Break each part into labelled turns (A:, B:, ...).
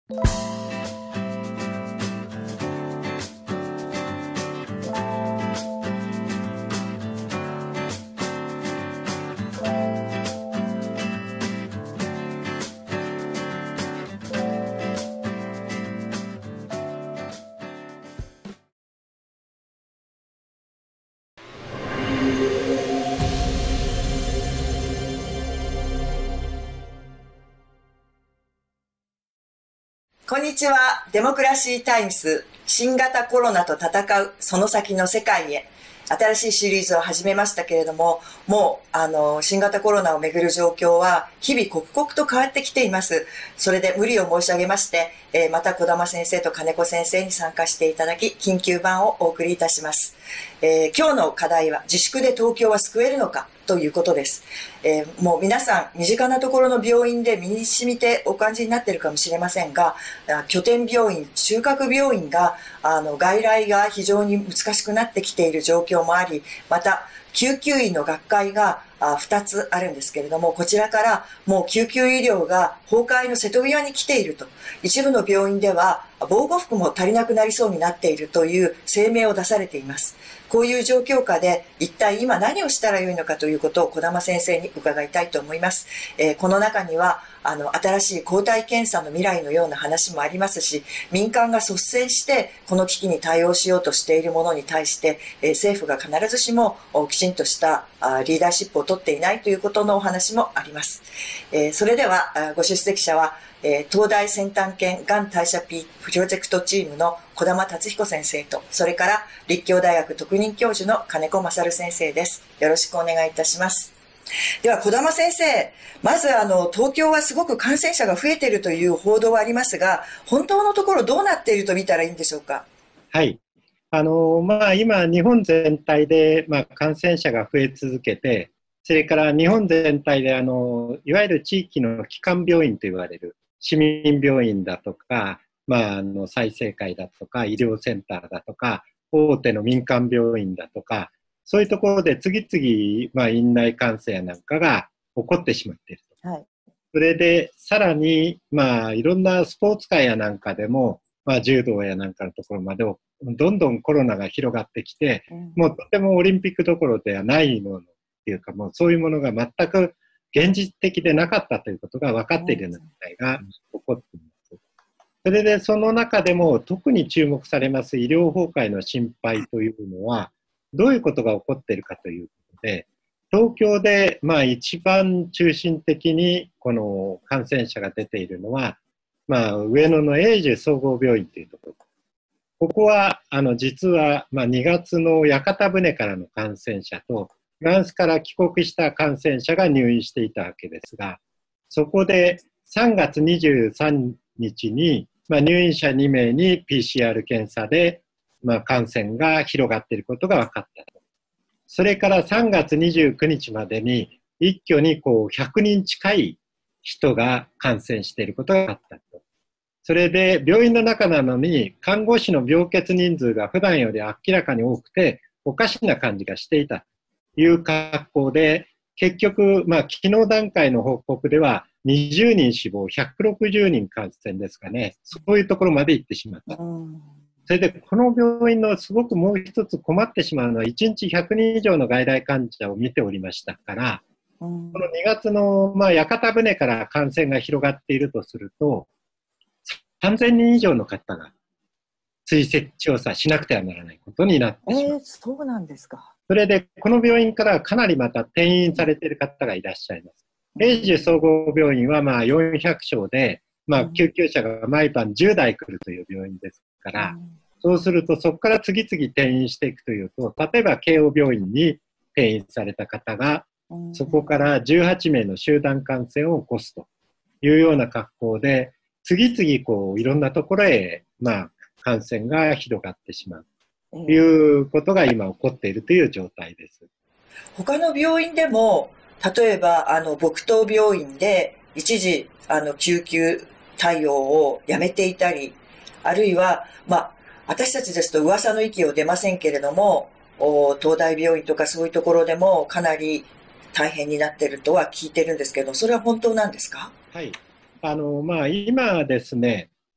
A: こんにちは。デモクラシータイムス、新型コロナと戦うその先の世界へ。新しいシリーズを始めましたけれども、もう、新型コロナをめぐる状況は日々刻々と変わってきています。それで無理を申し上げまして、また児玉先生と金子先生に参加していただき、緊急版をお送りいたします。今日の課題は、自粛で東京は救えるのかということです。もう皆さん、身近なところの病院で身に染みてお感じになっているかもしれませんが、拠点病院、中核病院が、外来が非常に難しくなってきている状況もあり、また、救急医の学会が2つあるんですけれども、こちらからもう救急医療が崩壊の瀬戸際に来ていると。一部の病院では防護服も足りなくなりそうになっているという声明を出されています。こういう状況下で一体今何をしたらよいのかということを児玉先生に伺いたいと思います。この中には新しい抗体検査の未来のような話もありますし、民間が率先してこの危機に対応しようとしているものに対して、政府が必ずしもきちんとしたリーダーシップを取っていないということのお話もあります。それではご出席者は東大先端研がん代謝 P プロジェクトチームの児玉達彦先生と、それから立教大学特任教授の金子勝先生です。よろしくお願いいたします。では児玉先生、まず東京はすごく感染者が増えているという報道はありますが、本当のところどうなっていると見たらいいんでしょうか。
B: はい。今、日本全体で、感染者が増え続けて、それから日本全体で、いわゆる地域の基幹病院と言われる市民病院だとか、済生会だとか、医療センターだとか、大手の民間病院だとか、そういうところで次々、院内感染なんかが起こってしまっていると。
A: はい。そ
B: れで、さらに、いろんなスポーツ界やなんかでも、柔道やなんかのところまでどんどんコロナが広がってきて、もうとてもオリンピックどころではないものっていうか、もうそういうものが全く現実的でなかったということが分かっているような事態が起こっています。それで、その中でも特に注目されます医療崩壊の心配というのは、どういうことが起こっているかということで、東京で一番中心的にこの感染者が出ているのは、上野の永住総合病院というところ。ここは実は2月の屋形船からの感染者と、フランスから帰国した感染者が入院していたわけですが、そこで3月23日に入院者2名に PCR 検査で感染が広がっていることが分かったと。それから3月29日までに一挙に100人近い人が感染していることが分かったと。それで病院の中なのに看護師の病欠人数が普段より明らかに多くておかしな感じがしていたという格好で、結局、昨日段階の報告では20人死亡、160人感染ですかね。そういうところまで行ってしまった。それで、この病院のすごくもう一つ困ってしまうのは、1日100人以上の外来患者を見ておりましたから、この2月の屋形船から感染が広がっているとすると、3000人以上の方が追跡調査しなくてはならないことになってしまう。
A: そうなんですか。
B: それで、この病院からかなりまた転院されている方がいらっしゃいます。永住総合病院は400床で、救急車が毎晩10台来るという病院ですから、そうするとそこから次々転院していくというと、例えば慶応病院に転院された方が、そこから18名の集団感染を起こすというような格好で、次々いろんなところへ感染が広がってしまうということが今起こっているという状態です。
A: 他の病院でも、例えば木東病院で一時救急対応をやめていたり、あるいは私たちですと噂の域を出ませんけれども、東大病院とかそういうところでもかなり大変になっているとは聞いてるんですけど、それは本当なんですか？
B: はい。今ですね、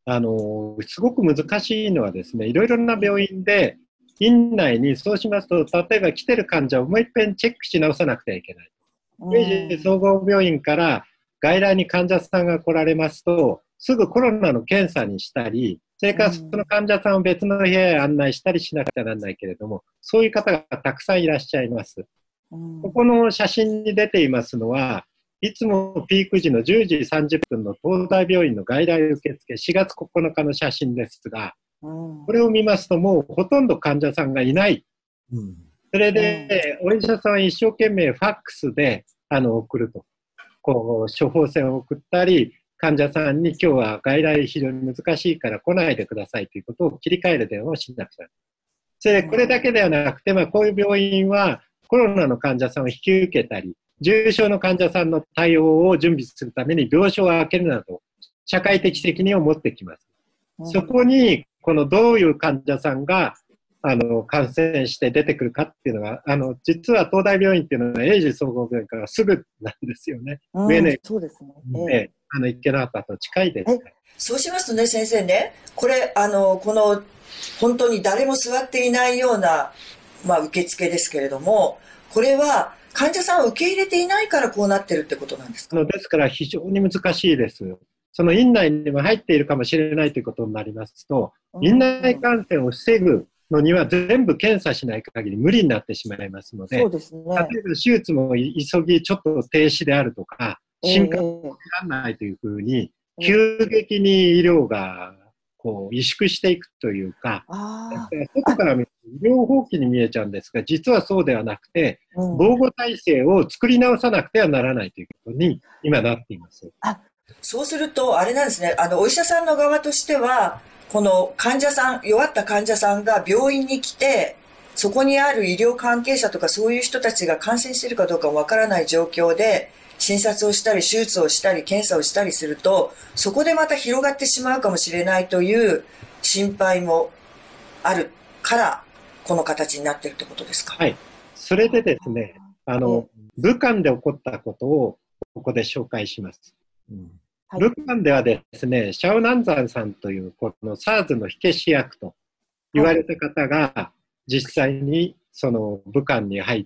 B: すごく難しいのはですね、いろいろな病院で、院内にそうしますと、例えば来てる患者をもう一遍チェックし直さなくてはいけない。明治総合病院から外来に患者さんが来られますと、すぐコロナの検査にしたり、それからその患者さんを別の部屋へ案内したりしなくてはならないけれども、そういう方がたくさんいらっしゃいます。ここの写真に出ていますのは、いつもピーク時の10時30分の東大病院の外来受付4月9日の写真ですが、これを見ますともうほとんど患者さんがいない。それで、お医者さんは一生懸命ファックスで送ると。こう、処方箋を送ったり、患者さんに今日は外来非常に難しいから来ないでくださいということを切り替える電話をしなくちゃ。それで、これだけではなくて、こういう病院はコロナの患者さんを引き受けたり、重症の患者さんの対応を準備するために病床を空けるなど、社会的責任を持ってきます。そこに、どういう患者さんが、感染して出てくるかっていうのが、実は東大病院っていうのは、英治総合病院からすぐなんですよね。上野駅
A: そうですね。
B: 池の端と近いですから。
A: そうしますとね、先生ね、これ、本当に誰も座っていないような、受付ですけれども、これは患者さんを受け入れていないからこうなってるってことなんですか？
B: ですから非常に難しいです。その院内にも入っているかもしれないということになりますと、院内感染を防ぐのには全部検査しない限り無理になってしまいますので、
A: そうですね、
B: 例えば手術も急ぎちょっと停止であるとか、進化を切らないというふうに、急激に医療がこう萎縮していくというか、外から見ると医療放棄に見えちゃうんですが、実はそうではなくて、防護体制を作り直さなくてはならないということに今なっています。
A: そうすると、あれなんですね、お医者さんの側としては、この患者さん、弱った患者さんが病院に来て、そこにある医療関係者とかそういう人たちが感染しているかどうかわからない状況で、診察をしたり、手術をしたり、検査をしたりすると、そこでまた広がってしまうかもしれないという心配もあるから、この形になっているということですか？
B: はい。それでですね、武漢で起こったことをここで紹介します。武漢ではですね、シャオナンザンさんというこの SARS の火消し役と言われた方が実際にその武漢に入って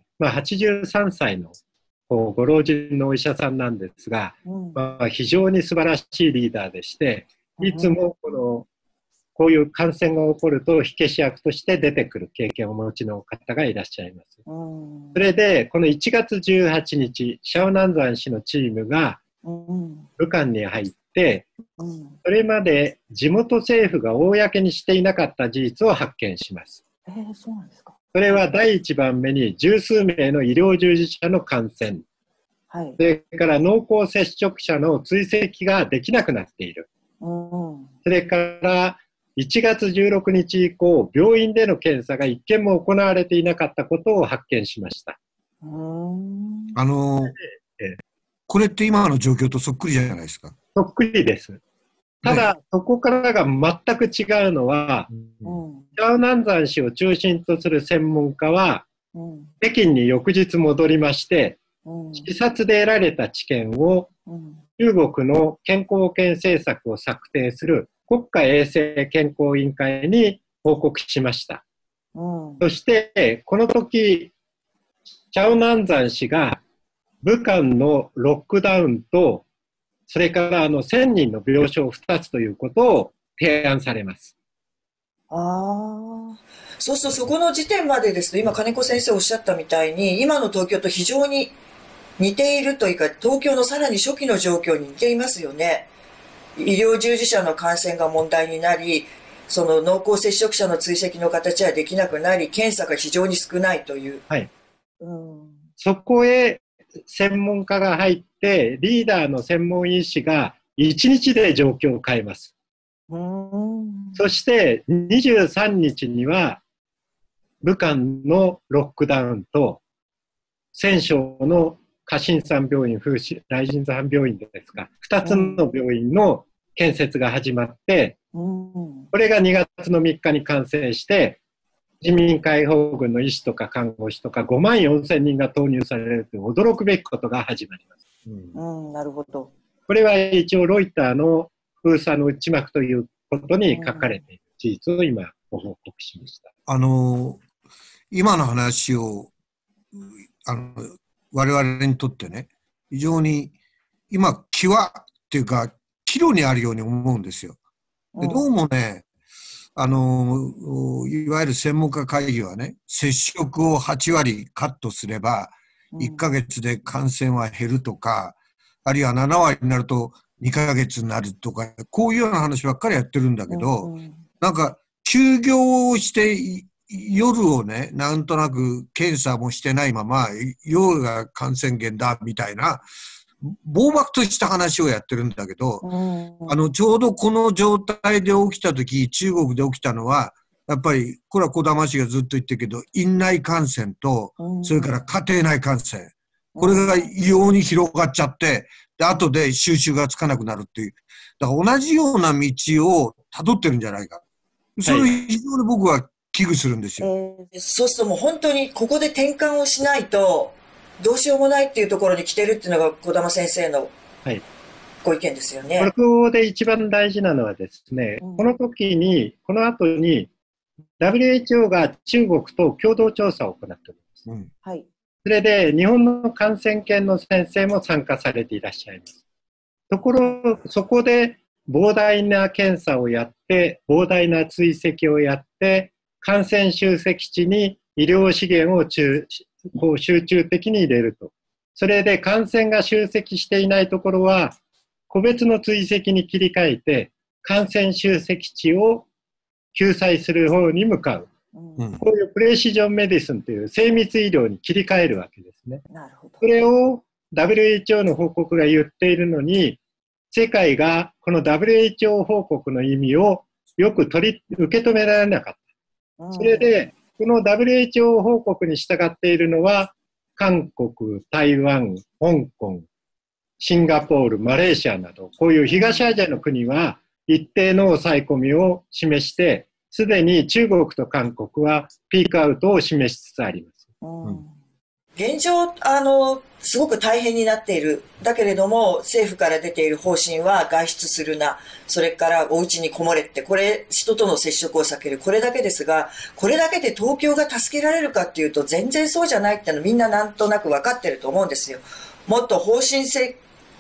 B: 、83歳のご老人のお医者さんなんですが、非常に素晴らしいリーダーでして、いつもこういう感染が起こると火消し役として出てくる経験をお持ちの方がいらっしゃいます。それで、この1月18日、シャオナンザン氏のチームが武漢に入って、それまで地元政府が公にしていなかった事実を発見します。
A: そうなんですか。
B: それは第1番目に十数名の医療従事者の感染、それから濃厚接触者の追跡ができなくなっている。それから1月16日以降、病院での検査が1件も行われていなかったことを発見しました。
C: これって今の状況とそっくりじゃないですか。
B: そっくりです。ただ、そこからが全く違うのは、シャオナンザン氏を中心とする専門家は、北京に翌日戻りまして、視察で得られた知見を、中国の健康保険政策を策定する国家衛生健康委員会に報告しました。そして、この時、シャオナンザン氏が武漢のロックダウンと、それから1000人の病床2つということを提案されます。
A: そうするとそこの時点までですと、今金子先生おっしゃったみたいに、今の東京と非常に似ているというか、東京のさらに初期の状況に似ていますよね。医療従事者の感染が問題になり、その濃厚接触者の追跡の形はできなくなり、検査が非常に少ないという。
B: そこへ専門家が入って、リーダーの専門医師が1日で状況を変えます。そして23日には武漢のロックダウンと陝省の華新山病院、雷神山病院ですが、2つの病院の建設が始まって、これが2月の3日に完成して、人民解放軍の医師とか看護師とか5万4千人が投入されるという驚くべきことが始まります。
A: なるほど。
B: これは一応ロイターの封鎖の内幕ということに書かれている事実を今ご報告しました。
C: 今の話を我々にとってね、非常に今際っていうか岐路にあるように思うんですよ。でどうもね、いわゆる専門家会議はね、接触を8割カットすれば1ヶ月で感染は減るとか、あるいは7割になると2ヶ月になるとか、こういうような話ばっかりやってるんだけど、なんか休業をして夜をね、なんとなく検査もしてないまま夜が感染源だみたいな暴漠とした話をやってるんだけど、ちょうどこの状態で起きた時、中国で起きたのはやっぱりこれは児玉氏がずっと言ってるけど、院内感染とそれから家庭内感染、これが異様に広がっちゃって、で後で収拾がつかなくなるっていう、だから同じような道を辿ってるんじゃないか、それを非常に僕は危惧するんですよ。
A: そうするともう本当にここで転換をしないとどうしようもないっていうところに来てるっていうのが児玉先生のご意見ですよね。
B: ここで一番大事なのはですね、この後に WHO が中国と共同調査を行っているんです。それで日本の感染研の先生も参加されていらっしゃいます。ところそこで膨大な検査をやって、膨大な追跡をやって、感染集積地に医療資源を集中的に入れると。それで感染が集積していないところは、個別の追跡に切り替えて、感染集積地を救済する方に向かう。こういうプレシジョンメディスンという精密医療に切り替えるわけですね。それを WHO の報告が言っているのに、世界がこの WHO 報告の意味をよく受け止められなかった。それで、この WHO 報告に従っているのは、韓国、台湾、香港、シンガポール、マレーシアなど、こういう東アジアの国は一定の抑え込みを示して、すでに中国と韓国はピークアウトを示しつつあります。
A: 現状、すごく大変になっている。だけれども、政府から出ている方針は外出するな。それからお家にこもれって、これ、人との接触を避ける。これだけですが、これだけで東京が助けられるかっていうと、全然そうじゃないってのみんななんとなく分かってると思うんですよ。もっと方針転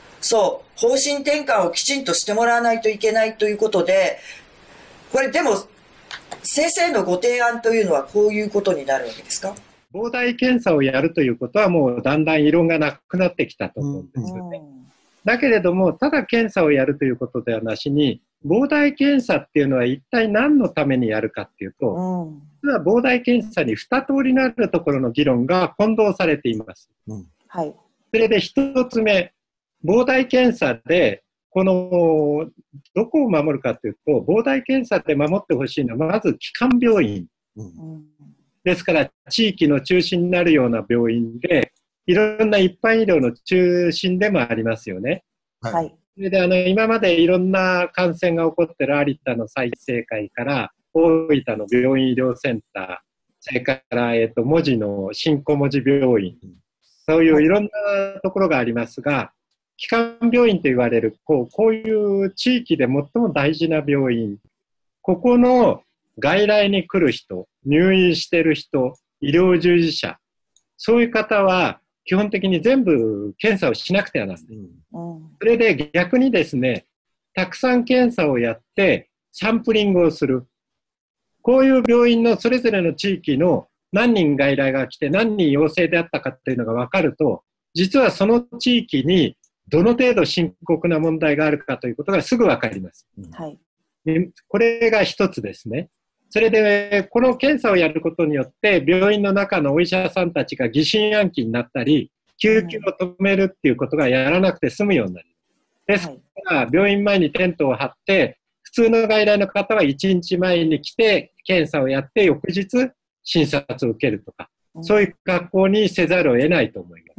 A: 換をきちんとしてもらわないといけないということで、これでも、先生のご提案というのはこういうことになるわけですか？
B: 膨大検査をやるということはもうだんだん異論がなくなってきたと思うんですよね。だけれども、ただ検査をやるということではなしに、膨大検査っていうのは一体何のためにやるかっていうと、実は膨大検査に2通りのあるところの議論が混同されています。それで1つ目、膨大検査でどこを守るかというと、膨大検査で守ってほしいのはまず基幹病院。ですから、地域の中心になるような病院で、いろんな一般医療の中心でもありますよね。それで今までいろんな感染が起こっている有田の済生会から、大分の病院医療センター、それから、門司の新小文字病院、そういういろんなところがありますが、基幹病院と言われる、こういう地域で最も大事な病院、ここの外来に来る人、入院している人、医療従事者、そういう方は基本的に全部検査をしなくてはならない。それで逆にですね、たくさん検査をやってサンプリングをする。こういう病院のそれぞれの地域の何人外来が来て何人陽性であったかっていうのが分かると、実はその地域にどの程度深刻な問題があるかということがすぐ分かります。これが一つですね。それで、この検査をやることによって、病院の中のお医者さんたちが疑心暗鬼になったり、救急を止めるっていうことがやらなくて済むようになる。ですから、病院前にテントを張って、普通の外来の方は1日前に来て、検査をやって、翌日診察を受けるとか、そういう格好にせざるを得ないと思います。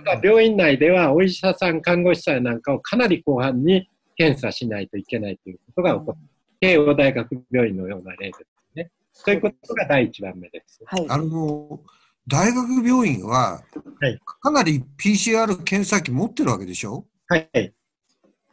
B: また、病院内ではお医者さん、看護師さんなんかをかなり広範に検査しないといけないということが起こる。慶応大学病院のような例ですね。そういうことが第一番目です。
C: 大学病院は、かなり PCR 検査機持ってるわけでしょ？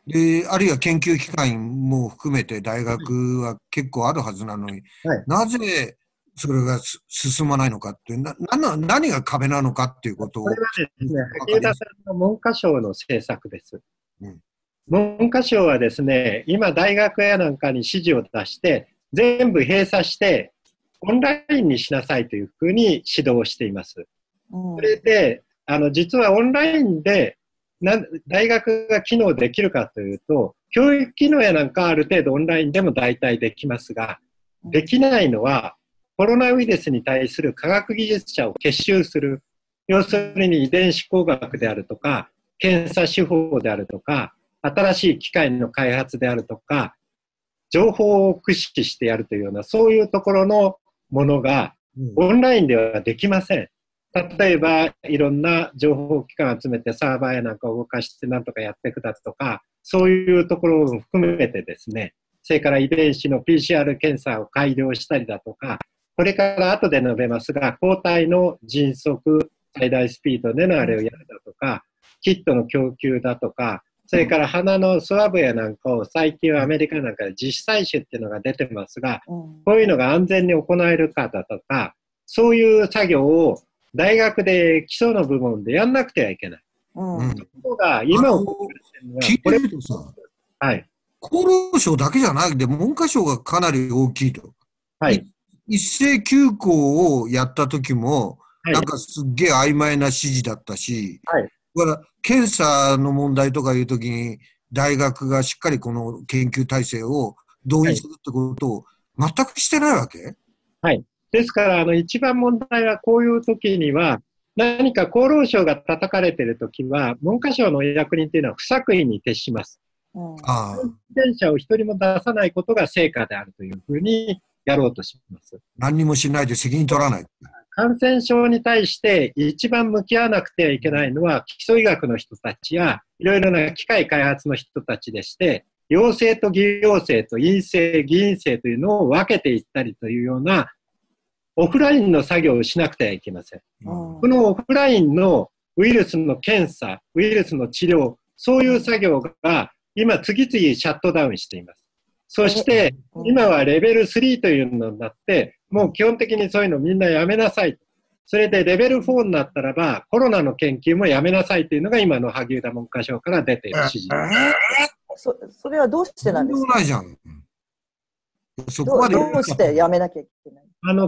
C: で、あるいは研究機関も含めて大学は結構あるはずなのに、
B: はい。
C: なぜそれが進まないのかって、何が壁なのかっていうことを、
B: これはですね、
C: わかります。
B: 萩生田さんの文科省の政策です。
C: うん。
B: 文科省はですね、今大学やなんかに指示を出して、全部閉鎖して、オンラインにしなさいというふうに指導しています。それで、実はオンラインで大学が機能できるかというと、教育機能やなんかある程度オンラインでも大体できますが、できないのは、コロナウイルスに対する科学技術者を結集する。要するに遺伝子工学であるとか、検査手法であるとか、新しい機械の開発であるとか、情報を駆使してやるというような、そういうところのものが、オンラインではできません。例えば、いろんな情報機関を集めてサーバーやなんかを動かしてなんとかやっていくだとか、そういうところを含めてですね、それから遺伝子の PCR 検査を改良したりだとか、これから後で述べますが、抗体の迅速、最大スピードでのあれをやるだとか、キットの供給だとか、それから鼻のスワブやなんかを最近はアメリカなんかで自主採取っていうのが出てますが、こういうのが安全に行えるかだとか、そういう作業を大学で基礎の部門でやんなくてはいけない。ところが今起こってるのは、
C: 聞いてるとさ、
B: はい、
C: 厚労省だけじゃなくて、文科省がかなり大きいと。
B: はい、
C: 一斉休校をやった時も、
B: はい、
C: なんかすっげえ曖昧な指示だったし、
B: はい、
C: だから検査の問題とかいう時に、大学がしっかりこの研究体制を動員するってことを全くしてないわけ？
B: はい。ですから、一番問題はこういう時には、何か厚労省が叩かれている時は、文科省の役人というのは不作為に徹します。感染者を一人も出さないことが成果であるというふうにやろうとします。
C: 何にもしないで責任取らない。
B: 感染症に対して一番向き合わなくてはいけないのは基礎医学の人たちやいろいろな機械開発の人たちでして、陽性と偽陽性と陰性、偽陰性というのを分けていったりというようなオフラインの作業をしなくてはいけません。このオフラインのウイルスの検査、ウイルスの治療、そういう作業が今次々シャットダウンしています。そして今はレベル3というのになって、もう基本的にそういうのみんなやめなさい。それでレベル4になったらばコロナの研究もやめなさいというのが今の萩生田文科省から出ている指示です。
D: それはどうしてなんですか？
C: ないじゃん。
D: そこまでどうしてやめなきゃいけない？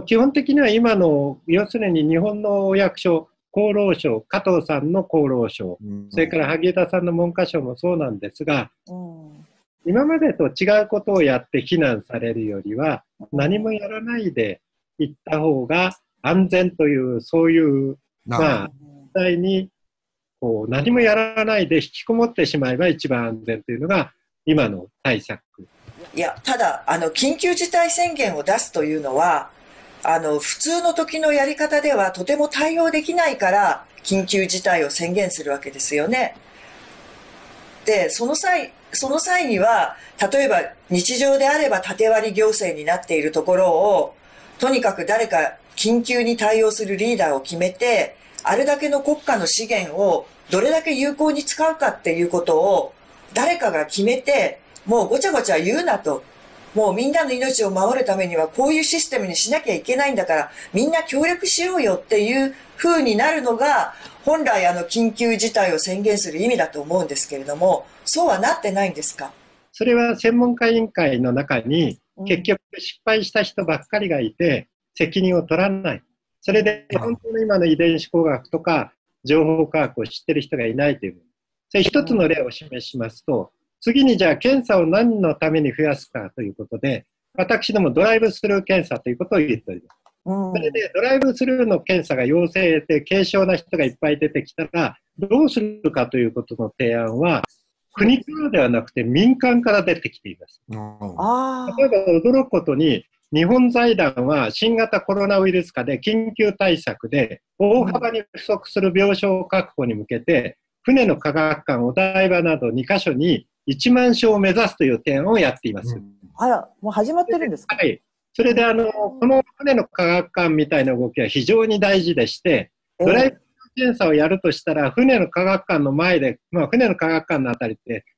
B: 基本的には今の、要するに日本のお役所、厚労省、加藤さんの厚労省、それから萩生田さんの文科省もそうなんですが、今までと違うことをやって非難されるよりは、何もやらないでいった方が安全という、そういう、実際にこう何もやらないで引きこもってしまえば一番安全というのが今の対策。
A: いや、ただ、緊急事態宣言を出すというのは、普通の時のやり方ではとても対応できないから、緊急事態を宣言するわけですよね。で、その際には、例えば日常であれば縦割り行政になっているところを、とにかく誰か緊急に対応するリーダーを決めて、あれだけの国家の資源をどれだけ有効に使うかっていうことを誰かが決めて、もうごちゃごちゃ言うなと。もうみんなの命を守るためにはこういうシステムにしなきゃいけないんだからみんな協力しようよっていう風になるのが本来緊急事態を宣言する意味だと思うんですけれども、そうはなってないんですか？
B: それは専門家委員会の中に結局失敗した人ばっかりがいて責任を取らない。それで本当の今の遺伝子工学とか情報科学を知ってる人がいないという。それ一つの例を示しますと、次にじゃあ検査を何のために増やすかということで、私どもドライブスルー検査ということを言っております。それでドライブスルーの検査が陽性で軽症な人がいっぱい出てきたら、どうするかということの提案は、国からではなくて民間から出てきています。例えば驚くことに、日本財団は新型コロナウイルス禍で緊急対策で大幅に不足する病床確保に向けて、船の科学館、お台場など2カ所に1万床を目指すという提案をやっています。
D: あら、もう始まってるんですか？
B: はい。それでこの船の科学館みたいな動きは非常に大事でして、ドライブ検査をやるとしたら、船の科学館の前で、船の科学館のあたりって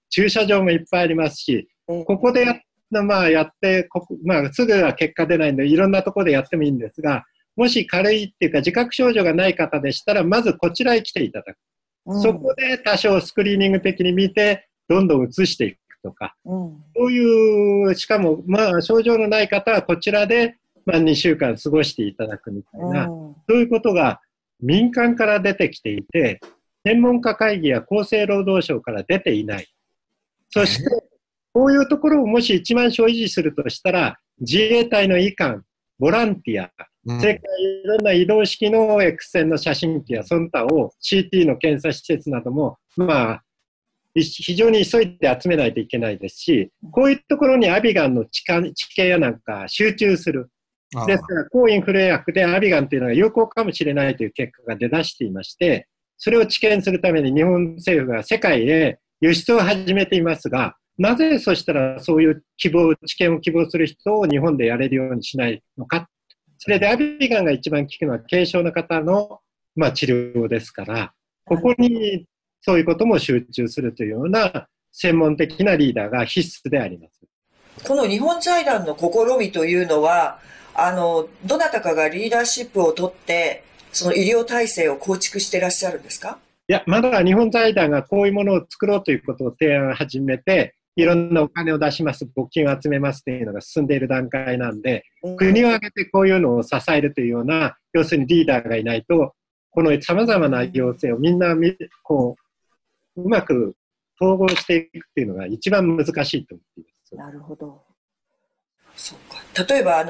B: 駐車場もいっぱいありますし、ここでやって、すぐは結果出ないので、いろんなところでやってもいいんですが、もし軽いっていうか自覚症状がない方でしたら、まずこちらへ来ていただく。そこで多少スクリーニング的に見て、どんどん移していくとか、そういう、しかも、症状のない方はこちらで、2週間過ごしていただくみたいな、そういうことが民間から出てきていて、専門家会議や厚生労働省から出ていない。そして、こういうところをもし1万床維持するとしたら、自衛隊の医官、ボランティア、それからいろんな移動式の X 線の写真機やその他を CT の検査施設なども、非常に急いで集めないといけないですし、こういうところにアビガンの治験やなんか集中する。ですから、抗インフル薬でアビガンというのが有効かもしれないという結果が出だしていまして、それを治験するために日本政府が世界へ輸出を始めていますが、なぜそしたらそういう治験を希望する人を日本でやれるようにしないのか。それでアビガンが一番効くのは軽症の方の、治療ですから、ここにそういうことも集中するというような専門的なリーダーが必須であります。
A: この日本財団の試みというのは、どなたかがリーダーシップを取って、その医療体制を構築していらっしゃるんですか？
B: いや、まだ日本財団がこういうものを作ろうということを提案を始めて、いろんなお金を出します、募金を集めますというのが進んでいる段階なんで、国を挙げてこういうのを支えるというような、要するにリーダーがいないと、この様々な行政をみんなうまく統合していくっていうのが一番難しいと思っています。
D: なるほど。
A: そうか。例えば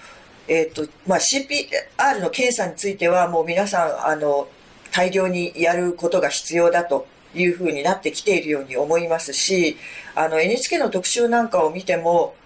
A: CPR の検査についてはもう皆さん大量にやることが必要だというふうになってきているように思いますし、NHK の特集なんかを見ても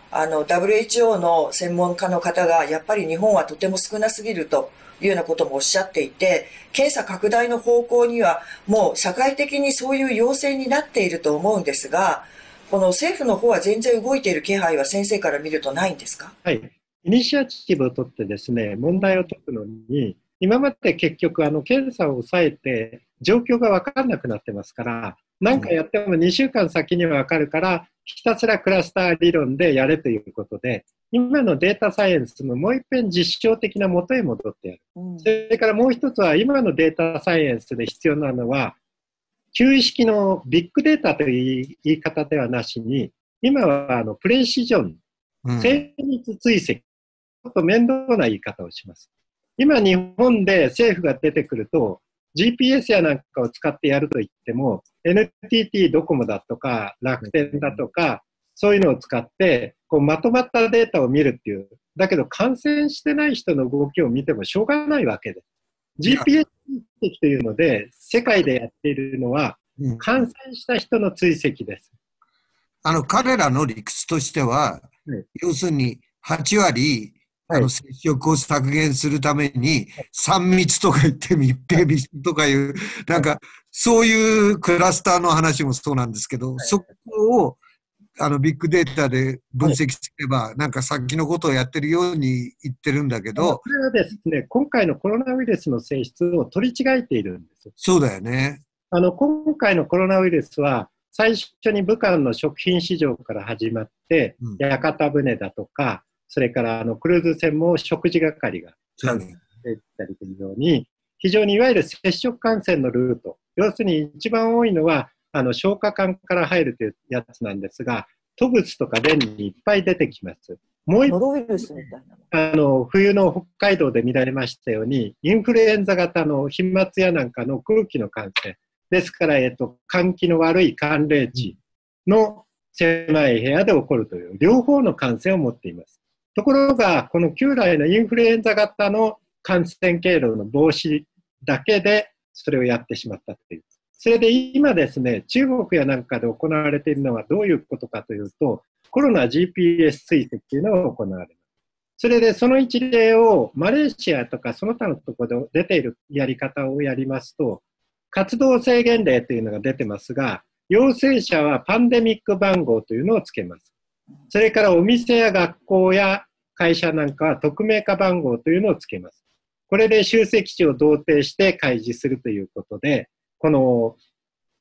A: WHO の専門家の方がやっぱり日本はとても少なすぎるというようなこともおっしゃっていて、検査拡大の方向にはもう社会的にそういう要請になっていると思うんですが、この政府の方は全然動いている気配は先生から見るとないんですか？
B: はい。イニシアチブを取ってですね、問題を解くのに、今まで結局検査を抑えて状況が分からなくなってますから、何かやっても2週間先には分かるから、ひたすらクラスター理論でやれということで、今のデータサイエンスのもう一遍実証的な元へ戻ってやる。それからもう一つは、今のデータサイエンスで必要なのは、旧意識のビッグデータという言い方ではなしに、今はプレシジョン、精密追跡、ちょっと面倒な言い方をします。今日本で政府が出てくると、GPS やなんかを使ってやると言っても、NTT ドコモだとか楽天だとか、そういうのを使ってまとまったデータを見るっていう。だけど感染してない人の動きを見てもしょうがないわけです。GPS 追跡というので、世界でやっているのは、感染した人の追跡です。
C: 彼らの理屈としては、要するに8割、接触を削減するために、3密とか言って密閉とかいう、なんか、そういうクラスターの話もそうなんですけど、そこを、ビッグデータで分析すれば、なんか先のことをやってるように言ってるんだけど。
B: これはですね、今回のコロナウイルスの性質を取り違えているんです。
C: そうだよね。
B: 今回のコロナウイルスは、最初に武漢の食品市場から始まって、屋形船だとか、それからクルーズ船も食事係が感染していったりというように、非常にいわゆる接触感染のルート、要するに一番多いのは消化管から入るというやつなんですが、吐物とか便にいっぱい出てきます。もう一
D: ノロウイルスみたい
B: な冬の北海道で見られましたように、インフルエンザ型の飛沫やなんかの空気の感染ですから、換気の悪い寒冷地の狭い部屋で起こるという両方の感染を持っています。ところが、この旧来のインフルエンザ型の感染経路の防止だけでそれをやってしまったという。それで今ですね、中国やなんかで行われているのはどういうことかというと、コロナ GPS 追跡というのが行われます。それでその一例をマレーシアとかその他のところで出ているやり方をやりますと、活動制限令というのが出てますが、陽性者はパンデミック番号というのをつけます。それからお店や学校や会社なんかは匿名化番号というのをつけます。これで集積地を同定して開示するということで、この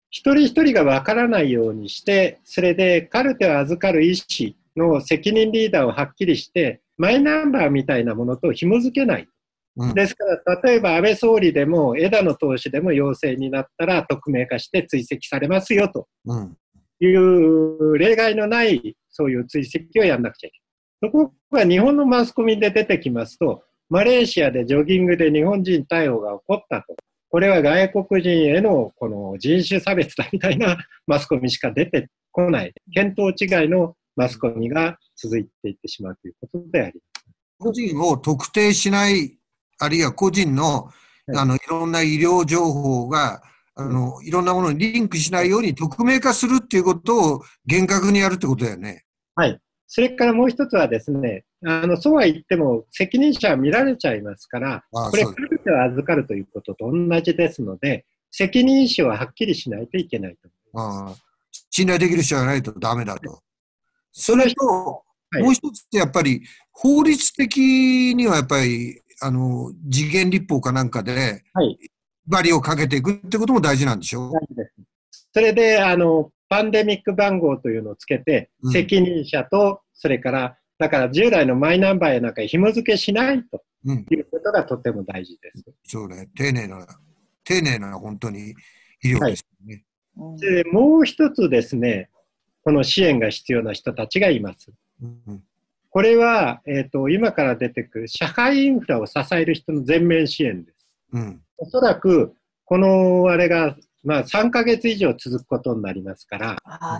B: 一人一人がわからないようにして、それでカルテを預かる医師の責任リーダーをはっきりして、マイナンバーみたいなものと紐づけない。ですから、例えば安倍総理でも枝野党首でも陽性になったら匿名化して追跡されますよという例外のないそういう追跡をやんなくちゃいけない。ところが日本のマスコミで出てきますと、マレーシアでジョギングで日本人逮捕が起こったと。これは外国人へのこの人種差別だみたいなマスコミしか出てこない。見当違いのマスコミが続いていってしまうということであります。
C: 個人を特定しない、あるいは個人の、いろんな医療情報が、いろんなものにリンクしないように匿名化するっていうことを厳格にやるってことだよね。
B: はい。それからもう一つはですね、そうは言っても責任者は見られちゃいますから、これカルテを預かるということと同じですので、責任者ははっきりしないといけないと思います。
C: 信頼できる人がないとダメだと。それと、もう一つってやっぱり法律的にはやっぱり時限立法かなんかで、バリをかけていくってことも大事なんでしょう。
B: それで、パンデミック番号というのをつけて、責任者と、それから、だから従来のマイナンバーやなんか紐付けしないということがとても大事です。
C: そうね。丁寧な本当に医療ですね。
B: で、もう一つですね、この支援が必要な人たちがいます。これは、今から出てくる社会インフラを支える人の全面支援です。おそらく、このあれが、3ヶ月以上続くことになりますから、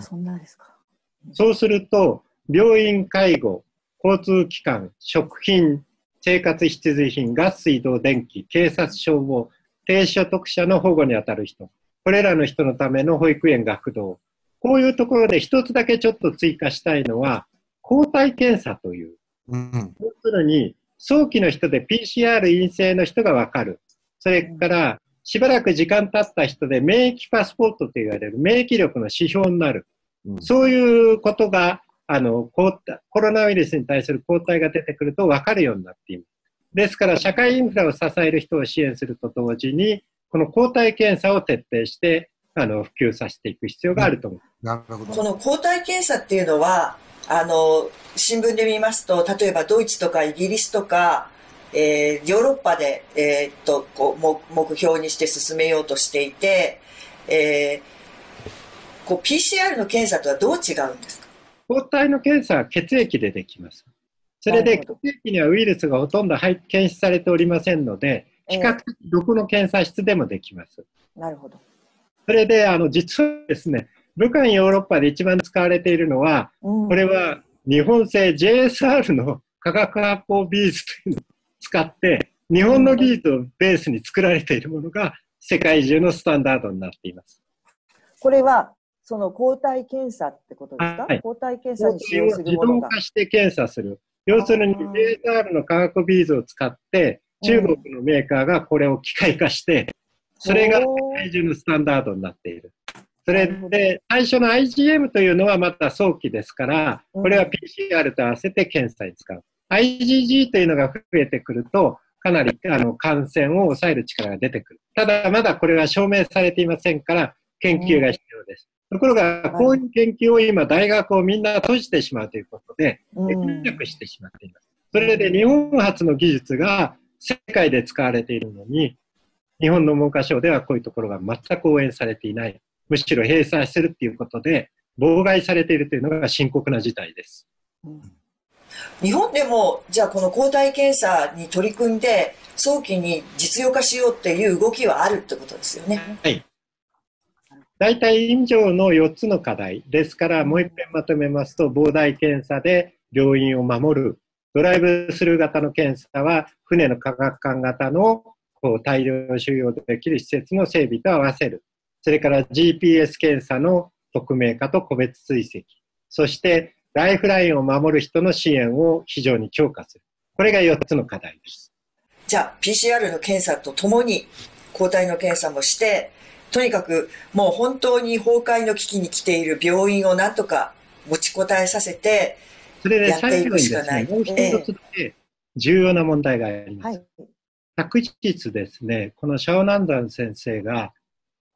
D: そんなですか。
B: そうすると、病院、介護、交通機関、食品、生活必需品、ガス、水道、電気、警察、消防、低所得者の保護にあたる人、これらの人のための保育園、学童、こういうところで一つだけちょっと追加したいのは、抗体検査という。要するに、早期の人で PCR 陰性の人がわかる。それから、しばらく時間経った人で免疫パスポートと言われる免疫力の指標になる。そういうことが、コロナウイルスに対する抗体が出てくると分かるようになっています。ですから、社会インフラを支える人を支援すると同時に、この抗体検査を徹底して、普及させていく必要があると思います。
A: この抗体検査っていうのは、新聞で見ますと、例えばドイツとかイギリスとか、ヨーロッパで、目標にして進めようとしていて、PCR の検査とはどう違うんですか？
B: 抗体の検査は血液でできます。それで血液にはウイルスがほとんど検出されておりませんので、比較的どこの検査室でもできます。
D: なるほど。
B: それで、実はですね、武漢ヨーロッパで一番使われているのは、これは日本製 JSR の化学発泡ビーズというのを使って、日本の技術をベースに作られているものが世界中のスタンダードになっています。
D: これは、その抗体検査ってことですか？抗体検査に使用するものが。
B: 自動化して検査する。要するに JSR の化学ビーズを使って、中国のメーカーがこれを機械化して、それが世界中のスタンダードになっている。それで、最初の IgM というのはまた早期ですから、これは PCR と合わせて検査に使う。IgG というのが増えてくると、かなり感染を抑える力が出てくる。ただ、まだこれは証明されていませんから、研究が必要です。ところが、こういう研究を今、大学をみんな閉じてしまうということで、軟弱してしまっています。それで、日本発の技術が世界で使われているのに、日本の文科省ではこういうところが全く応援されていない。むしろ閉鎖するということで、妨害されているというのが深刻な事態です。
A: 日本でも、じゃあこの抗体検査に取り組んで、早期に実用化しようっていう動きはあるってことですよね。
B: はい。大体以上の4つの課題ですから、もう一遍まとめますと、膨大検査で病院を守る。ドライブスルー型の検査は、船の科学館型の大量収容できる施設の整備と合わせる。それから GPS 検査の匿名化と個別追跡。そしてライフラインを守る人の支援を非常に強化する。これが4つの課題です。
A: じゃあ PCR の検査とともに抗体の検査もして、とにかくもう本当に崩壊の危機に来ている病院をなんとか持ちこたえさせてやっていくしかない。
B: もう一つだけ重要な問題があります。昨日ですね、このシャオナンザン先生が、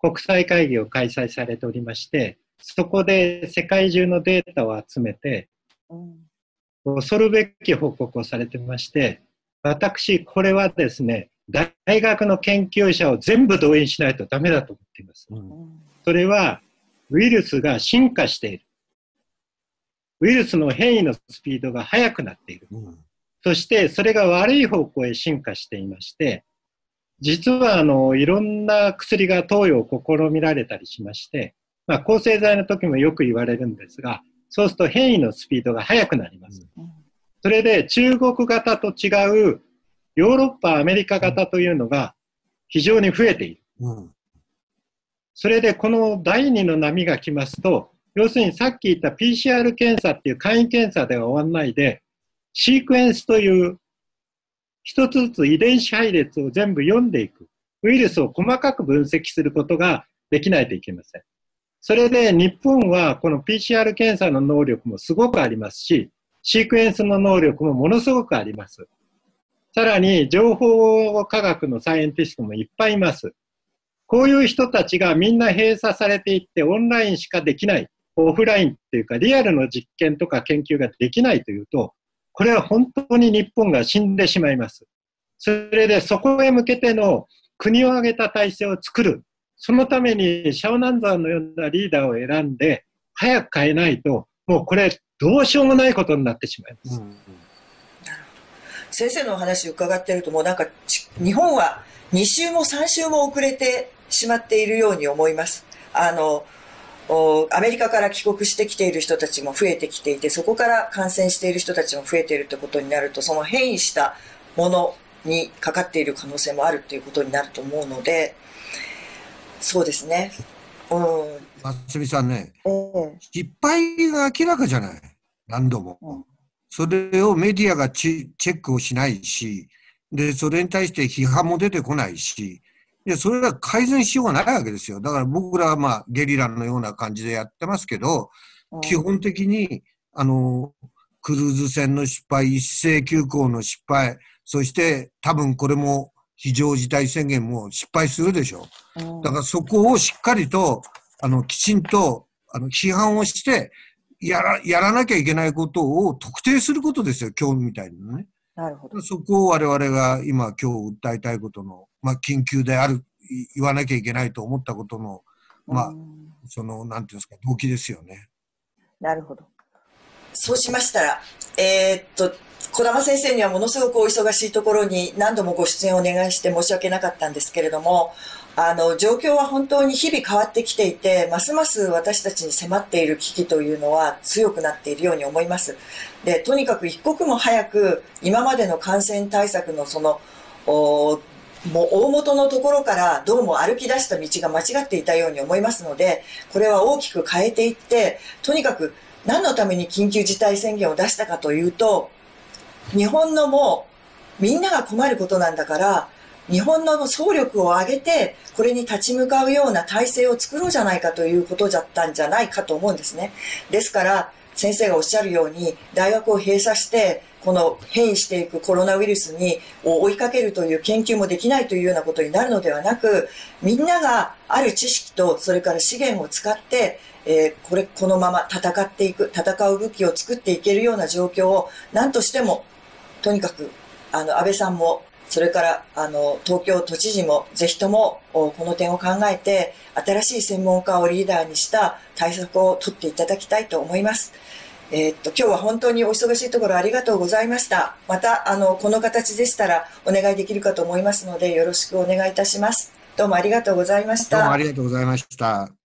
B: 国際会議を開催されておりまして、そこで世界中のデータを集めて、恐るべき報告をされてまして、私、これはですね、大学の研究者を全部動員しないとダメだと思っています。それは、ウイルスが進化している。ウイルスの変異のスピードが速くなっている。そして、それが悪い方向へ進化していまして、実はいろんな薬が投与を試みられたりしまして、抗生剤の時もよく言われるんですが、そうすると変異のスピードが速くなります。それで中国型と違うヨーロッパ、アメリカ型というのが非常に増えている。それでこの第2の波が来ますと、要するにさっき言った PCR 検査っていう簡易検査では終わらないで、シークエンスという一つずつ遺伝子配列を全部読んでいく。ウイルスを細かく分析することができないといけません。それで日本はこの PCR 検査の能力もすごくありますし、シークエンスの能力もものすごくあります。さらに情報科学のサイエンティストもいっぱいいます。こういう人たちがみんな閉鎖されていってオンラインしかできない、オフラインっていうかリアルの実験とか研究ができないというと、これは本当に日本が死んでしまいます。それでそこへ向けての国を挙げた体制を作る。そのためにシャオナンザーのようなリーダーを選んで早く変えないと、もうこれどうしようもないことになってしまいます。なるほど。
A: 先生のお話伺っていると、もうなんか日本は2週も3週も遅れてしまっているように思います。アメリカから帰国してきている人たちも増えてきていて、そこから感染している人たちも増えているということになると、その変異したものにかかっている可能性もあるということになると思うので、そうですね。
C: 松見さんね、失敗が明らかじゃない。何度も。それをメディアがチェックをしないし、で、それに対して批判も出てこないし、で、それは改善しようがないわけですよ。だから僕らはゲリラのような感じでやってますけど、基本的に、クルーズ船の失敗、一斉休校の失敗、そして多分これも非常事態宣言も失敗するでしょう。だからそこをしっかりと、きちんと、批判をして、やらなきゃいけないことを特定することですよ、今日みたいなね。
D: なるほど。
C: そこを我々が今訴えたいことの、緊急である、言わなきゃいけないと思ったことの、なんていうんですか、動機ですよね。
D: なるほど。
A: そうしましたら、児玉先生にはものすごくお忙しいところに何度もご出演をお願いして申し訳なかったんですけれども、状況は本当に日々変わってきていて、ますます私たちに迫っている危機というのは強くなっているように思います。で、とにかく一刻も早く今までの感染対策のもう大元のところからどうも歩き出した道が間違っていたように思いますので、これは大きく変えていって、とにかく何のために緊急事態宣言を出したかというと、日本のもうみんなが困ることなんだから、日本の総力を挙げてこれに立ち向かうような体制を作ろうじゃないかということだったんじゃないかと思うんですね。ですから先生がおっしゃるように大学を閉鎖してこの変異していくコロナウイルスに追いかけるという研究もできないというようなことになるのではなく、みんながある知識とそれから資源を使ってこのまま戦う武器を作っていけるような状況を何としても、とにかく安倍さんもそれから東京都知事もぜひともこの点を考えて新しい専門家をリーダーにした対策を取っていただきたいと思います。今日は本当にお忙しいところありがとうございました。またこの形でしたらお願いできるかと思いますのでよろしくお願いいたします。どうもありがとうございました。
C: どうもありがとうございました。